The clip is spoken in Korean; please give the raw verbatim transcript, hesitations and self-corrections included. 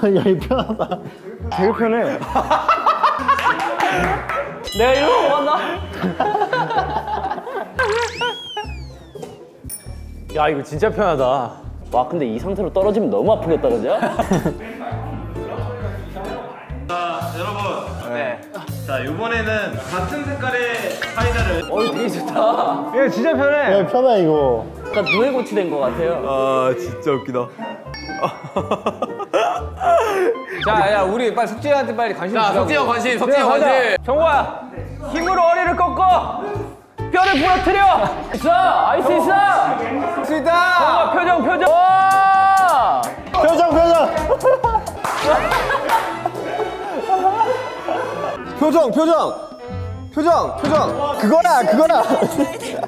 야, 이 편하다. 되게 편해. 내가 이러고 왔나? 야, 이거 진짜 편하다. 와, 근데 이 상태로 떨어지면 너무 아프겠다, 그죠? 자, 여러분. 네. 자, 이번에는 같은 색깔의 사이다를. 어, 되게 좋다. 야, 진짜 편해. 야, 편해, 이거. 약간 누에고치 된 것 같아요. 아 진짜 웃기다. 자, 야, 우리 빨리 석진이한테 빨리 관심 주라고. 자, 석진이 형 관심, 석진이 형 가자. 관심. 정우야, 힘으로 어리를 꺾어. 뼈를 부러뜨려. 있어, 아이스 있어. 수 있다. 정우야, 표정, 표정. 와! 표정, 표정. 표정 표정 표정 표정. 그거라, 그거라.